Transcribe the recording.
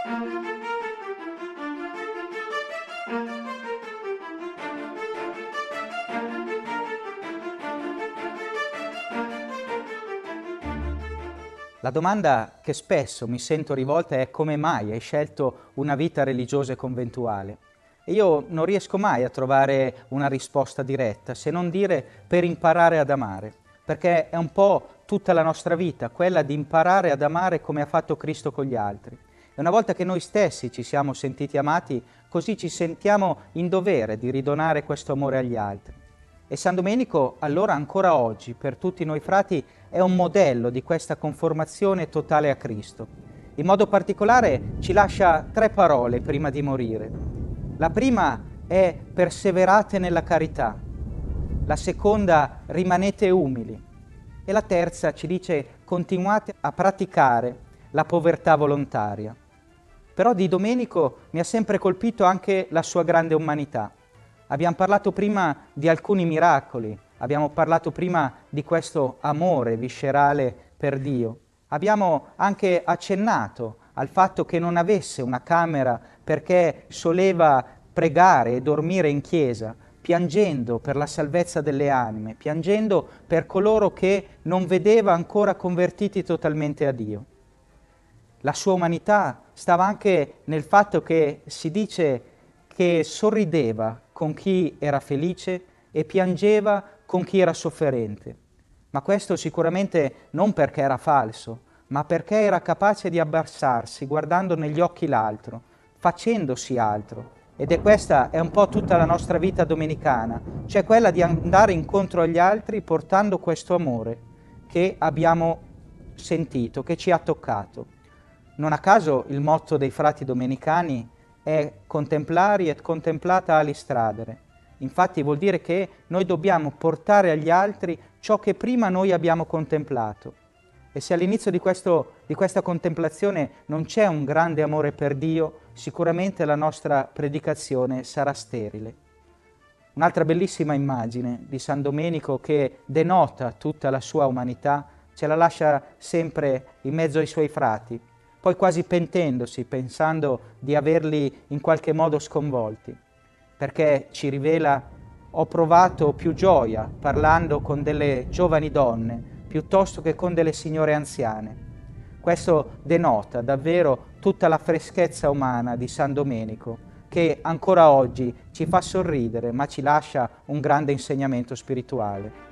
La domanda che spesso mi sento rivolta è: come mai hai scelto una vita religiosa e conventuale? E io non riesco mai a trovare una risposta diretta, se non dire per imparare ad amare, perché è un po' tutta la nostra vita, quella di imparare ad amare come ha fatto Cristo con gli altri. E una volta che noi stessi ci siamo sentiti amati, così ci sentiamo in dovere di ridonare questo amore agli altri. E San Domenico, allora ancora oggi, per tutti noi frati, è un modello di questa conformazione totale a Cristo. In modo particolare ci lascia 3 parole prima di morire. La prima è: perseverate nella carità. La seconda: rimanete umili. E la terza ci dice: continuate a praticare la povertà volontaria. Però di Domenico mi ha sempre colpito anche la sua grande umanità. Abbiamo parlato prima di alcuni miracoli, abbiamo parlato prima di questo amore viscerale per Dio. Abbiamo anche accennato al fatto che non avesse una camera perché soleva pregare e dormire in chiesa, piangendo per la salvezza delle anime, piangendo per coloro che non vedeva ancora convertiti totalmente a Dio. La sua umanità stava anche nel fatto che si dice che sorrideva con chi era felice e piangeva con chi era sofferente. Ma questo sicuramente non perché era falso, ma perché era capace di abbassarsi guardando negli occhi l'altro, facendosi altro. Questa è un po' tutta la nostra vita domenicana, cioè quella di andare incontro agli altri portando questo amore che abbiamo sentito, che ci ha toccato. Non a caso il motto dei frati domenicani è contemplari et contemplata alistradere. Infatti vuol dire che noi dobbiamo portare agli altri ciò che prima noi abbiamo contemplato. E se all'inizio di questa contemplazione non c'è un grande amore per Dio, sicuramente la nostra predicazione sarà sterile. Un'altra bellissima immagine di San Domenico che denota tutta la sua umanità ce la lascia sempre in mezzo ai suoi frati, poi quasi pentendosi, pensando di averli in qualche modo sconvolti, perché ci rivela: ho provato più gioia parlando con delle giovani donne piuttosto che con delle signore anziane. Questo denota davvero tutta la freschezza umana di San Domenico, che ancora oggi ci fa sorridere, ma ci lascia un grande insegnamento spirituale.